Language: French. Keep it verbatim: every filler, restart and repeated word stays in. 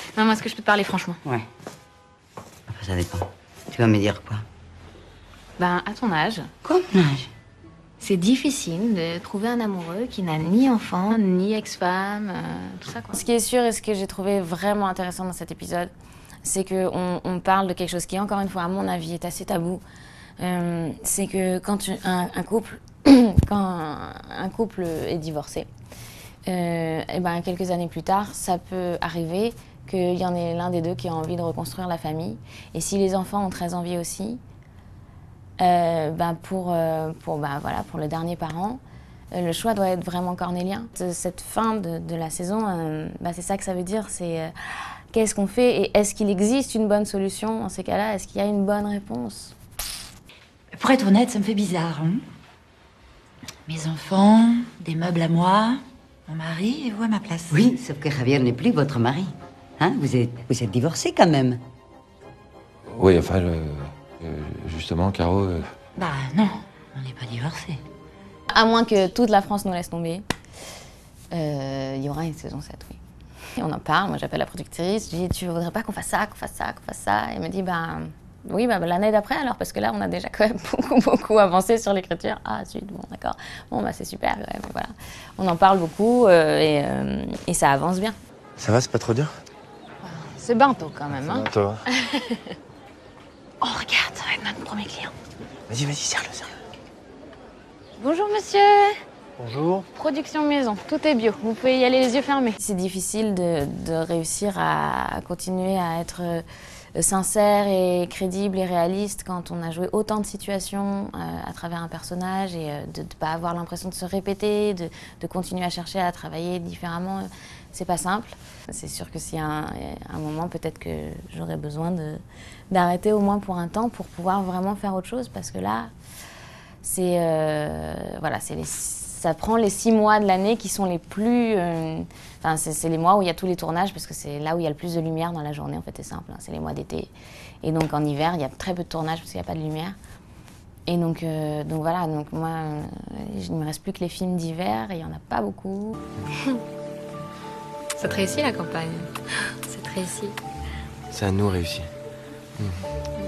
Non, moi, est-ce que je peux te parler franchement? Ouais. Enfin, ça dépend. Tu vas me dire quoi? Ben, à ton âge. Quoi, mon âge? C'est difficile de trouver un amoureux qui n'a ni enfant, ni ex-femme, euh, tout ça, quoi. Ce qui est sûr et ce que j'ai trouvé vraiment intéressant dans cet épisode, c'est qu'on on parle de quelque chose qui, encore une fois, à mon avis, est assez tabou. Euh, c'est que quand tu, un, un couple, quand un couple est divorcé, euh, et ben quelques années plus tard, ça peut arriver qu'il y en ait l'un des deux qui a envie de reconstruire la famille. Et si les enfants ont très envie aussi, euh, ben pour, euh, pour, ben voilà, pour le dernier parent, euh, le choix doit être vraiment cornélien. Cette fin de, de la saison, euh, ben c'est ça que ça veut dire, c'est euh, qu'est-ce qu'on fait et est-ce qu'il existe une bonne solution dans ces cas-là? Est-ce qu'il y a une bonne réponse? Pour être honnête, ça me fait bizarre. Hein, mes enfants, des meubles à moi, mon mari et vous à ma place. Oui, sauf que Javier n'est plus votre mari. Hein, vous êtes, vous êtes divorcés quand même. Oui, enfin, le- euh, justement, Caro... euh, Bah non, on n'est pas divorcés. À moins que toute la France nous laisse tomber, euh, il y aura une saison sept, oui. Et on en parle, moi j'appelle la productrice, je dis tu voudrais pas qu'on fasse ça, qu'on fasse ça, qu'on fasse ça? Et elle me dit ben oui, bah, l'année d'après alors, parce que là on a déjà quand même beaucoup, beaucoup avancé sur l'écriture. Ah zut, bon d'accord, bon bah c'est super, ouais, mais voilà. On en parle beaucoup euh, et, euh, et ça avance bien. Ça va, c'est pas trop dur? C'est bientôt quand même, hein. Toi. Oh regarde, ça va être notre premier client. Vas-y, vas-y, serre-le, serre-le. Bonjour monsieur. Bonjour. Production maison, tout est bio, vous pouvez y aller les yeux fermés. C'est difficile de, de réussir à continuer à être euh, sincère et crédible et réaliste quand on a joué autant de situations euh, à travers un personnage et euh, de ne pas avoir l'impression de se répéter, de, de continuer à chercher à travailler différemment. C'est pas simple. C'est sûr que s'il y a un, un moment, peut-être que j'aurais besoin de, d'arrêter au moins pour un temps pour pouvoir vraiment faire autre chose parce que là, c'est euh, voilà, c'est les, ça prend les six mois de l'année qui sont les plus... Euh, enfin, c'est, c'est les mois où il y a tous les tournages parce que c'est là où il y a le plus de lumière dans la journée, en fait, c'est simple, hein, c'est les mois d'été. Et donc en hiver, il y a très peu de tournages parce qu'il n'y a pas de lumière. Et donc, euh, donc voilà, donc moi, euh, il ne me reste plus que les films d'hiver et il n'y en a pas beaucoup. Ça te réussit, la campagne? Ça te réussit. C'est à nous réussi. Mmh.